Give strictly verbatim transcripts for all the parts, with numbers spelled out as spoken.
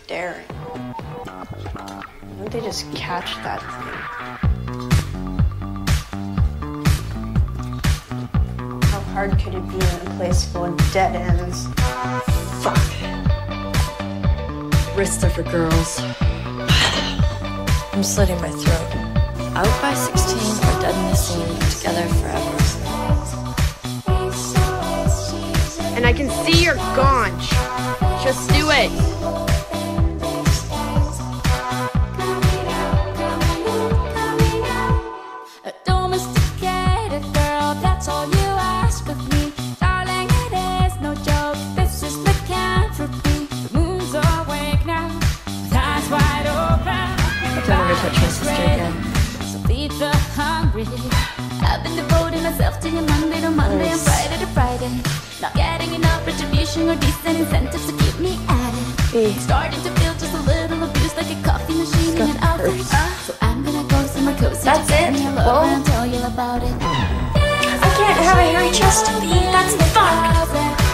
daring. Why don't they just catch that thing? How hard could it be in a place full of dead ends? Fuck. Wrists are for girls. I'm slitting my throat. Out by sixteen or dead in the scene, together forever. And I can see you're gone. Just do it. A domesticated girl, that's all you ask of me. Darling, it is no joke, this is lycanthropy. The moon's awake now, with eyes wide open. Don't ever touch my sister again. So feed the hungry. I've been devoting myself to you Monday to Monday and Friday to Friday. Not getting enough retribution or decent incentives to keep me at it. B. Starting to feel just a little abused, like a coffee machine in an office. Uh, so I'm gonna go somewhere cozy. That's it? Well, and tell you about it. I can't have a hairy chest, B. That's fucked.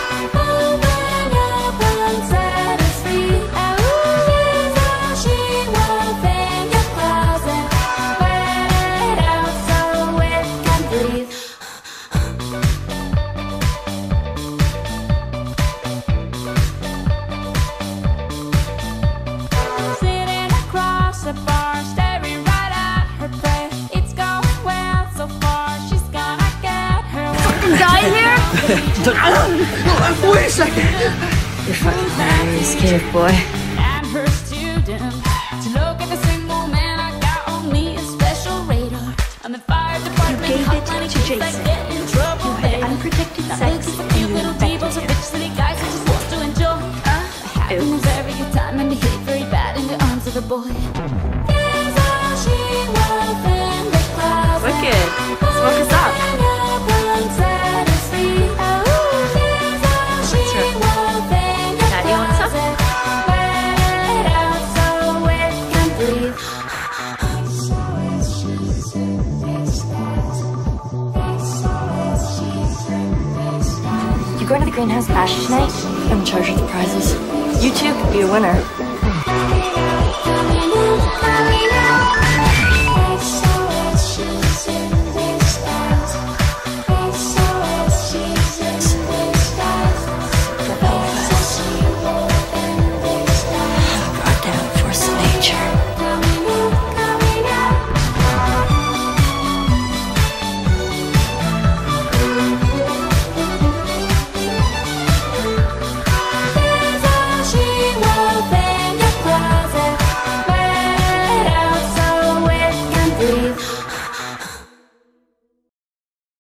The bar, staring right at her prey. It's going well so far. She's gonna get her Fucking die here? Wait a second. You're fucking hilarious, cave boy. and her student. To look at the single man, I got on me a special radar. I'm the fire department. You gave it to Jason. Get in trouble, You had unprotected sex looking for and cute you little infected divas or him. bitch silly guys who just want to enjoy. Uh, having a very good time and behave very bad in the arms of a boy. Wicked. Smoke us up. Daddy, you want some? You going to the greenhouse bash tonight? I'm in charge of the prizes. You two could be a winner.